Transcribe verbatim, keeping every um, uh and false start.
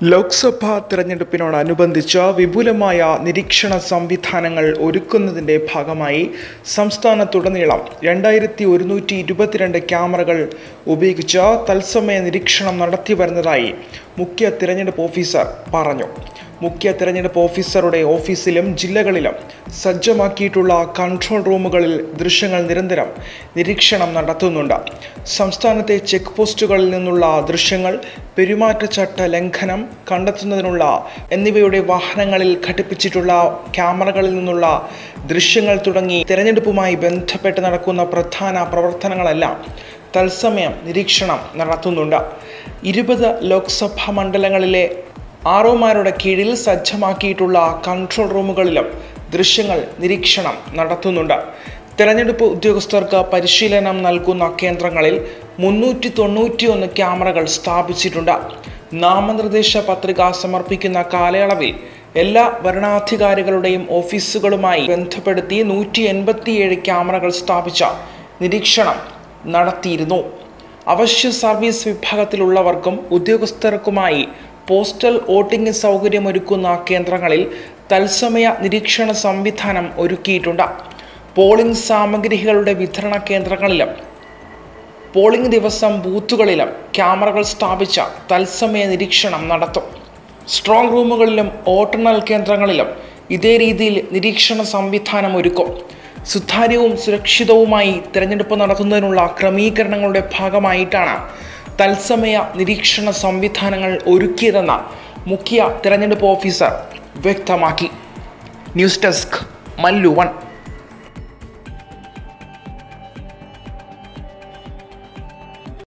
ലോക്സഭാ തെരഞ്ഞെടുപ്പിനോടനുബന്ധിച്ച് വിപുലമായ നിരീക്ഷണ സംവിധാനങ്ങൾ ഒരുക്കുന്നതിൻ്റെ ഭാഗമായി സംസ്ഥാനത്തുടനീളം രണ്ടായിരത്തി ഒരുന്നൂറ്റി ഇരുപത്തിരണ്ട് ക്യാമറകൾ ഉപയോഗിച്ച് തത്സമയ നിരീക്ഷണം നടത്തിവരുന്നതായി മുഖ്യ തിരഞ്ഞെടുപ്പ് ഓഫീസർ പറഞ്ഞു. മുഖ്യ തിരഞ്ഞെടുപ്പ് ഓഫീസറുടെ ഓഫീസിലും ജില്ലകളിലും സജ്ജമാക്കിയിട്ടുള്ള കൺട്രോൾ റൂമുകളിൽ ദൃശ്യങ്ങൾ നിരന്തരം നിരീക്ഷണം നടത്തുന്നുണ്ട്. സംസ്ഥാനത്തെ ചെക്ക് പോസ്റ്റുകളിൽ നിന്നുള്ള ദൃശ്യങ്ങൾ, പെരുമാറ്റച്ചട്ട ലംഘനം കണ്ടെത്തുന്നതിനുള്ള എന്നിവയുടെ വാഹനങ്ങളിൽ ഘടിപ്പിച്ചിട്ടുള്ള ക്യാമറകളിൽ നിന്നുള്ള ദൃശ്യങ്ങൾ തുടങ്ങി തെരഞ്ഞെടുപ്പുമായി ബന്ധപ്പെട്ട് നടക്കുന്ന പ്രധാന പ്രവർത്തനങ്ങളെല്ലാം തത്സമയം നിരീക്ഷണം നടത്തുന്നുണ്ട്. ഇരുപത് ലോക്സഭാ മണ്ഡലങ്ങളിലെ ആർഒമാരുടെ കീഴിൽ സജ്ജമാക്കിയിട്ടുള്ള കൺട്രോൾ റൂമുകളിലും ദൃശ്യങ്ങൾ നിരീക്ഷണം നടത്തുന്നുണ്ട്. തെരഞ്ഞെടുപ്പ് ഉദ്യോഗസ്ഥർക്ക് പരിശീലനം നൽകുന്ന കേന്ദ്രങ്ങളിൽ മുന്നൂറ്റി തൊണ്ണൂറ്റി ഒന്ന് ക്യാമറകൾ സ്ഥാപിച്ചിട്ടുണ്ട്. നാമനിർദ്ദേശ പത്രിക സമർപ്പിക്കുന്ന കാലയളവിൽ എല്ലാ വരണാധികാരികളുടെയും ഓഫീസുകളുമായി ബന്ധപ്പെടുത്തി നൂറ്റി എൺപത്തിയേഴ് ക്യാമറകൾ സ്ഥാപിച്ച നിരീക്ഷണം നടത്തിയിരുന്നു. അവശ്യ സർവീസ് വിഭാഗത്തിലുള്ളവർക്കും ഉദ്യോഗസ്ഥർക്കുമായി പോസ്റ്റൽ വോട്ടിംഗ് സൗകര്യമൊരുക്കുന്ന കേന്ദ്രങ്ങളിൽ തത്സമയ നിരീക്ഷണ സംവിധാനം ഒരുക്കിയിട്ടുണ്ട്. പോളിംഗ് സാമഗ്രികളുടെ വിതരണ കേന്ദ്രങ്ങളിലും പോളിംഗ് ദിവസം ബൂത്തുകളിലും ക്യാമറകൾ സ്ഥാപിച്ച തത്സമയ നിരീക്ഷണം നടത്തും. സ്ട്രോങ് റൂമുകളിലും വോട്ടെണ്ണൽ കേന്ദ്രങ്ങളിലും ഇതേ രീതിയിൽ നിരീക്ഷണ സംവിധാനം ഒരുക്കും. സുതാര്യവും സുരക്ഷിതവുമായി തിരഞ്ഞെടുപ്പ് നടത്തുന്നതിനുള്ള ക്രമീകരണങ്ങളുടെ ഭാഗമായിട്ടാണ് തത്സമയ നിരീക്ഷണ സംവിധാനങ്ങൾ ഒരുക്കിയതെന്ന് മുഖ്യ തിരഞ്ഞെടുപ്പ് ഓഫീസർ വ്യക്തമാക്കി. News desk Mallu one.